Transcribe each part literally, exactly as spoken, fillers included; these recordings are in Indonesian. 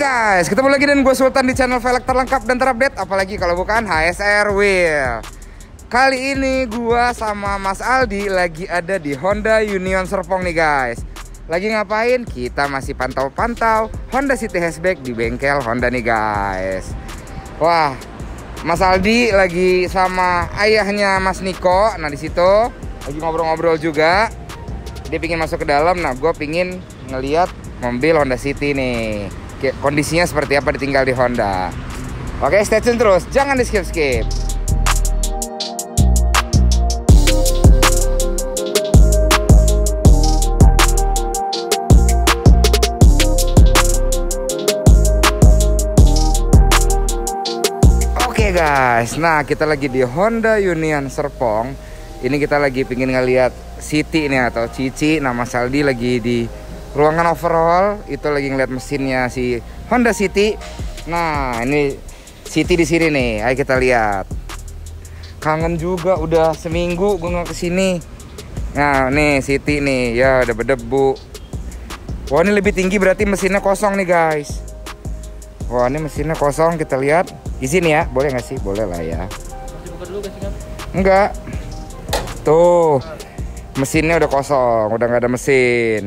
Guys, ketemu lagi dengan gue Sultan di channel velg terlengkap dan terupdate, apalagi kalau bukan H S R Wheel. Kali ini gue sama Mas Aldi lagi ada di Honda Union Serpong nih guys. Lagi ngapain? Kita masih pantau-pantau Honda City Hatchback di bengkel Honda nih guys. Wah, Mas Aldi lagi sama ayahnya Mas Niko. Nah di situ lagi ngobrol-ngobrol juga. Dia pingin masuk ke dalam. Nah gue pingin ngeliat mobil Honda City nih, kondisinya seperti apa ditinggal di Honda. Oke, stay tune terus, jangan di skip-skip. Oke guys, nah kita lagi di Honda Union Serpong. Ini kita lagi pingin ngeliat City nih atau Cici. Nah Mas Aldi lagi di ruangan overhaul, itu lagi ngeliat mesinnya si Honda City. Nah, ini City di sini nih. Ayo kita lihat. Kangen juga, udah seminggu gue nggak kesini. Nah, nih City nih, ya udah berdebu. Wah, ini lebih tinggi berarti mesinnya kosong nih guys. Wah, ini mesinnya kosong, kita lihat. Izin ya, boleh nggak sih? Boleh lah ya. Masih buka dulu guys kan? Enggak. Tuh, mesinnya udah kosong, udah nggak ada mesin.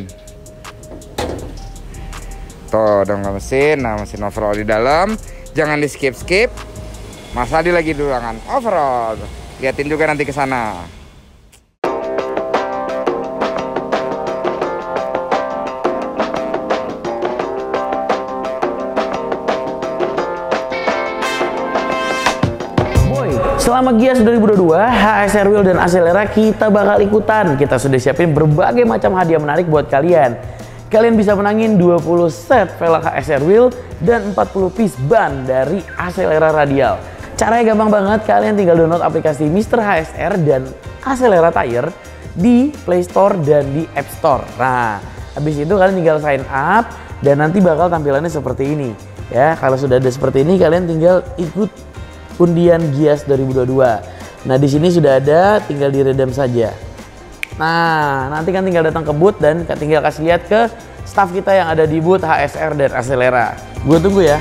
Tuh, udah nggak mesin. Nah, mesin overall di dalam. Jangan di skip-skip. Mas Aldi lagi di ruangan overall. Liatin juga nanti ke sana. Selama Gias dua ribu dua puluh dua, H S R Wheel dan Acelera kita bakal ikutan. Kita sudah siapin berbagai macam hadiah menarik buat kalian. Kalian bisa menangin dua puluh set velg H S R Wheel dan empat puluh piece ban dari Acelera Radial. Caranya gampang banget, kalian tinggal download aplikasi Mister H S R dan Acelera Tire di Play Store dan di App Store. Nah, habis itu kalian tinggal sign up dan nanti bakal tampilannya seperti ini. Ya, kalau sudah ada seperti ini, kalian tinggal ikut undian Gias dua ribu dua puluh dua. Nah, di sini sudah ada, tinggal diredam saja. Nah, nanti kan tinggal datang ke booth dan tinggal kasih lihat ke staff kita yang ada di booth H S R dan Acelera. Gue tunggu ya.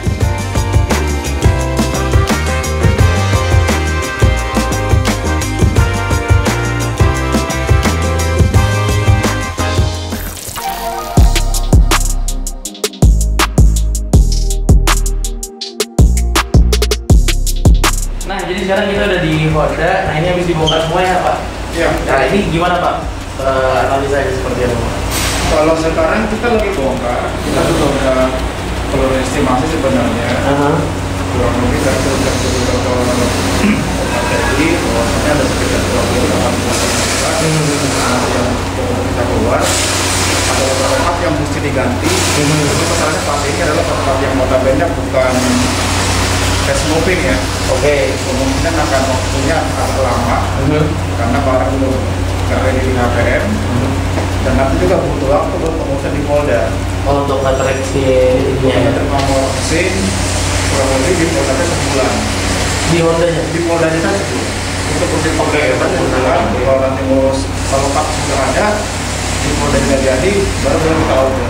Nah, jadi sekarang kita udah di Honda. Nah, ini habis dibongkar semua ya, Pak? Iya. Nah, ini gimana, Pak? Uh, analisanya seperti apa? Kalau sekarang kita lagi bongkar, kita juga udah perlu estimasi sebenarnya. Uh-huh. Kurang lebih dari sejak beberapa materi, bahwasanya ada sekitar dua puluh delapan puluh juta yang kita keluar. Ada beberapa part yang mesti diganti. Jadi masalahnya part ini adalah part yang notabene bukan fast moving ya. Oke. Okay. Kemungkinan akan waktunya agak lama uh-huh. karena barang belum nggak ready di H P M. Uh-huh. Dan nanti juga butuh waktu buat pengurusan di Polda. Oh, untuk atraksi ininya ya? Untuk nomor SIM kurang lebih di Polda sebulan. Di Hondanya? Di Poldanya saja sih. Untuk kursi Polda itu sebulan. Kalau nanti ngurus kalau Pak sudah ada di Polda juga jadi, baru boleh kita order.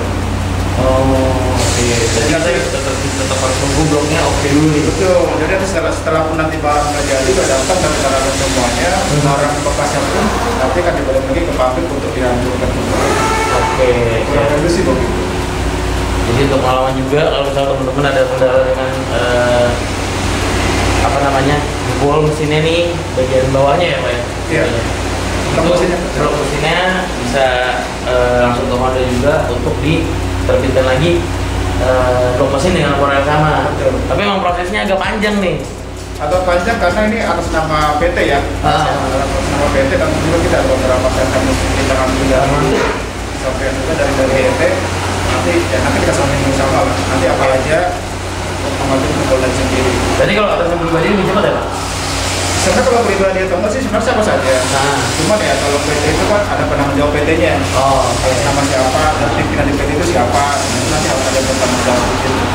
Oh, iya. Jadi kita tetap tetap harus tunggu bloknya oke dulu nih. Betul. Jadi nanti setelah setelah pun nanti barang nggak jadi udah datang dan kita rapat semuanya, hmm. barang bekasnya pun nanti akan dibalik lagi ke pabrik untuk dihancurkan kembali. Oke. Kurang lebih sih begitu. Jadi untuk pengalaman juga kalau misalnya teman-teman ada kendala dengan uh, apa namanya jebol mesinnya nih bagian bawahnya ya Pak ya? Iya. Blok mesinnya, blok mesinnya bisa uh, langsung ke Honda juga untuk diterbitkan lagi uh, blok mesin dengan laporan yang sama. Betul. Tapi memang prosesnya agak panjang nih. Agak panjang karena ini atas nama P T ya. Ah. Atas nama P T dan juga kita ada beberapa set yang mesti kita ambil dari sampai juga dari dari P T. Nanti ya nanti kita sampaikan sama lah. Nanti apa aja mengambil ke Polda sendiri. Jadi kalau atas nama pribadi lebih cepat ya Pak? Sebenarnya kalau pribadi atau enggak sih sebenarnya sama saja. Nah. Cuman ya kalau P T itu kan ada penanggung jawab P T-nya. Oh, oke. Okay. Nama siapa, dan pimpinan di P T itu siapa, nanti harus ada bertanggung jawab di situ.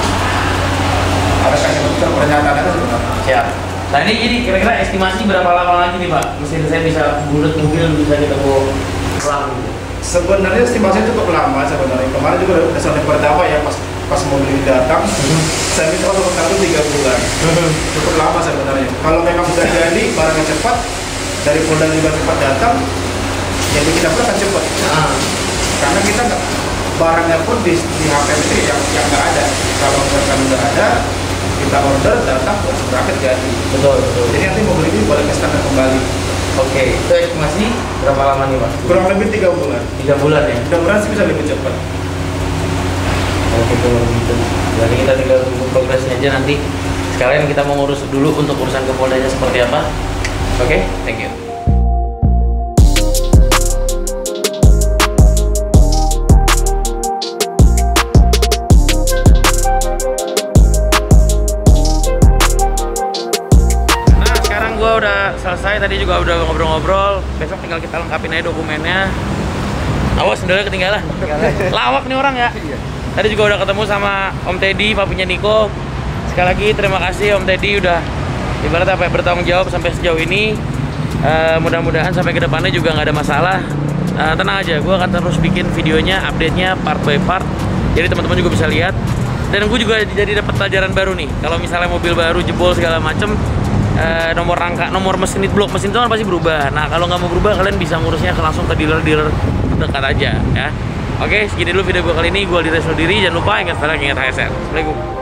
Ada kasih besar pernyataan itu sebenarnya. Siap. Nah ini jadi kira-kira estimasi berapa lama lagi nih Pak? Mesin saya bisa bulat mobil bisa kita bawa pulang gitu. Sebenarnya estimasi cukup lama sebenarnya. Kemarin juga udah sampai pertama ya pas pas mobil ini datang, hmm. saya minta waktu pertama tiga bulan, hmm. cukup lama sebenarnya. Kalau memang udah jadi barangnya cepat, dari Polda juga cepat datang, ya kita pun akan cepat. Nah, karena kita nggak barangnya pun di, di H P M itu yang yang nggak ada. Kalau mereka udah ada, kita order datang langsung berangkat jadi. Betul betul. Jadi nanti mobil ini boleh ke standar kembali. Oke, itu estimasi berapa lama nih Mas? Kurang lebih tiga bulan. Tiga bulan ya? Mudah-mudahan sih bisa lebih cepat. Oke, kalau gitu. Jadi kita tinggal tunggu progresnya aja nanti. Sekalian kita mau ngurus dulu untuk urusan ke Poldanya seperti apa. Oke, thank you. Nah, sekarang gua udah selesai. Tadi juga udah ngobrol-ngobrol. Besok tinggal kita lengkapin aja dokumennya. Awas, sendalnya ketinggalan. Lawak nih orang ya. Tadi juga udah ketemu sama Om Teddy, papinya Niko. Sekali lagi terima kasih Om Teddy udah ibarat apa ya, bertanggung jawab sampai sejauh ini. Uh, mudah-mudahan sampai ke depannya juga nggak ada masalah. Uh, tenang aja, gue akan terus bikin videonya, update-nya part by part. Jadi teman-teman juga bisa lihat. Dan gue juga jadi dapat pelajaran baru nih. Kalau misalnya mobil baru jebol segala macem, uh, nomor rangka, nomor mesin blok mesin itu kan pasti berubah. Nah kalau nggak mau berubah, kalian bisa ngurusnya langsung ke dealer-dealer dekat aja ya. Oke, segini dulu video gue kali ini. Gue Aldi Resno diri. Jangan lupa ingat like, ingat H S R. Assalamualaikum.